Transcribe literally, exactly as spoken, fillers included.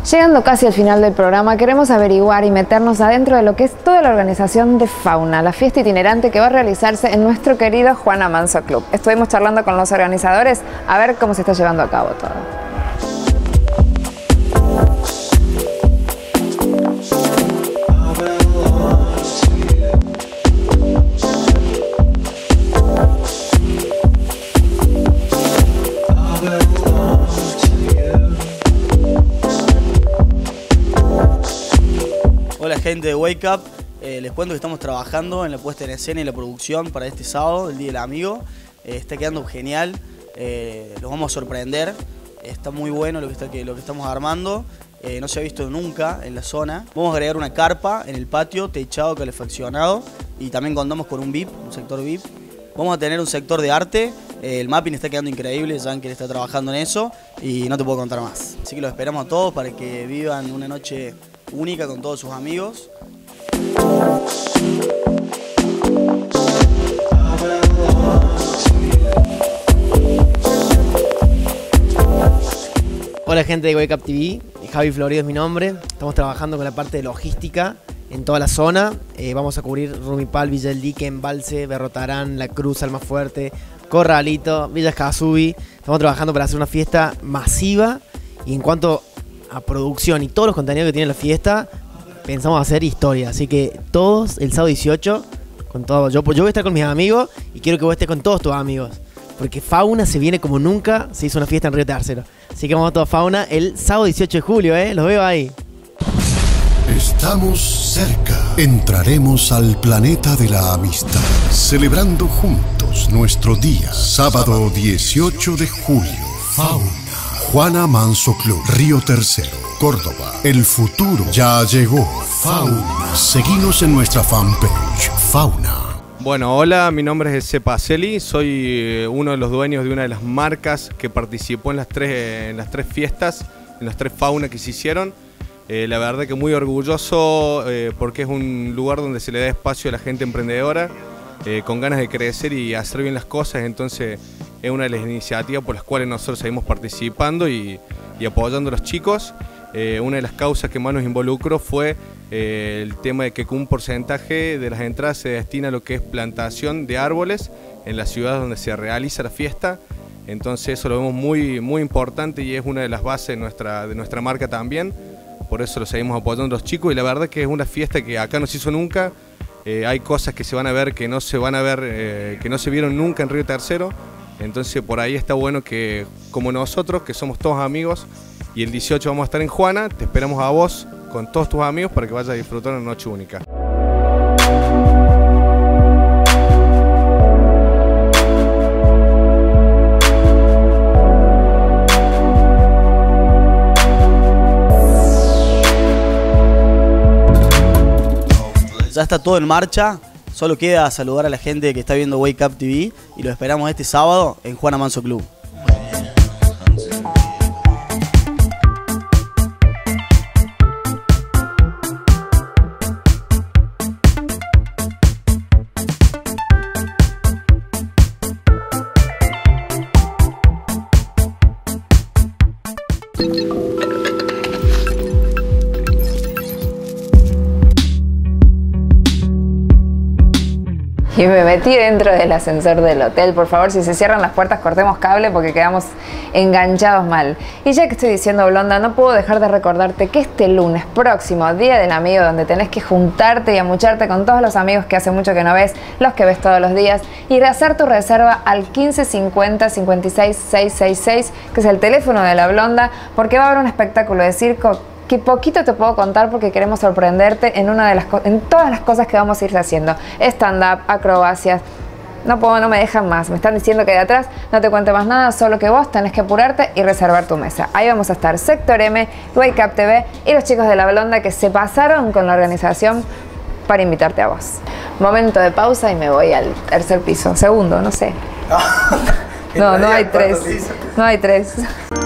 Llegando casi al final del programa, queremos averiguar y meternos adentro de lo que es toda la organización de Fauna, la fiesta itinerante que va a realizarse en nuestro querido Juana Manso Club. Estuvimos charlando con los organizadores a ver cómo se está llevando a cabo todo. Hola gente de Wake Up, eh, les cuento que estamos trabajando en la puesta en escena y la producción para este sábado, el Día del Amigo. Eh, está quedando genial, eh, los vamos a sorprender, está muy bueno lo que, está, que, lo que estamos armando, eh, no se ha visto nunca en la zona. Vamos a agregar una carpa en el patio, techado, calefaccionado, y también contamos con un V I P, un sector V I P. Vamos a tener un sector de arte, eh, el mapping está quedando increíble, saben que él está trabajando en eso y no te puedo contar más. Así que los esperamos a todos para que vivan una noche única con todos sus amigos. Hola gente de Wake Up T V, Javi Florido es mi nombre. Estamos trabajando con la parte de logística en toda la zona. Eh, vamos a cubrir Rumipal, Villa del Dique, Embalse, Berrotarán, La Cruz, Almafuerte, Corralito, Villa Escazubí. Estamos trabajando para hacer una fiesta masiva y en cuanto a producción y todos los contenidos que tiene la fiesta, pensamos hacer historia. Así que todos el sábado dieciocho, con todo, yo, yo voy a estar con mis amigos y quiero que vos estés con todos tus amigos. Porque Fauna se viene como nunca se hizo una fiesta en Río Tercero. Así que vamos a toda Fauna el sábado dieciocho de julio, ¿eh? Los veo ahí. Estamos cerca. Entraremos al planeta de la amistad, celebrando juntos nuestro día. Sábado dieciocho de julio. Fauna. Juana Manso Club, Río Tercero, Córdoba. El futuro ya llegó. Fauna. Seguinos en nuestra fanpage, Fauna. Bueno, hola, mi nombre es Eze Pacelli, soy uno de los dueños de una de las marcas que participó en las tres, en las tres fiestas, en las tres Fauna que se hicieron. Eh, la verdad que muy orgulloso eh, porque es un lugar donde se le da espacio a la gente emprendedora, eh, con ganas de crecer y hacer bien las cosas. Entonces es una de las iniciativas por las cuales nosotros seguimos participando y, y apoyando a los chicos. Eh, una de las causas que más nos involucró fue eh, el tema de que un porcentaje de las entradas se destina a lo que es plantación de árboles en la ciudad donde se realiza la fiesta. Entonces eso lo vemos muy, muy importante y es una de las bases de nuestra, de nuestra marca también. Por eso lo seguimos apoyando a los chicos y la verdad que es una fiesta que acá no se hizo nunca. Eh, hay cosas que se van a ver que no se van a ver, eh, que no se vieron nunca en Río Tercero. Entonces por ahí está bueno que, como nosotros, que somos todos amigos, y el dieciocho vamos a estar en Juana, te esperamos a vos con todos tus amigos para que vayas a disfrutar una noche única. Ya está todo en marcha, solo queda saludar a la gente que está viendo Wake Up T V y los esperamos este sábado en Juana Manso Club. Y me metí dentro del ascensor del hotel. Por favor, si se cierran las puertas, cortemos cable porque quedamos enganchados mal. Y ya que estoy diciendo blonda, no puedo dejar de recordarte que este lunes próximo, Día del Amigo, donde tenés que juntarte y amucharte con todos los amigos que hace mucho que no ves, los que ves todos los días, y hacer tu reserva al quince cincuenta cincuenta y seis seiscientos sesenta y seis, que es el teléfono de la blonda, porque va a haber un espectáculo de circo que poquito te puedo contar porque queremos sorprenderte en, una de las en todas las cosas que vamos a ir haciendo. Stand-up, acrobacias, no puedo, no me dejan más. Me están diciendo que de atrás no te cuente más nada, solo que vos tenés que apurarte y reservar tu mesa. Ahí vamos a estar Sector M, Wake Up T V y los chicos de La Blonda que se pasaron con la organización para invitarte a vos. Momento de pausa y me voy al tercer piso, segundo, no sé. No, no hay tres. No hay tres.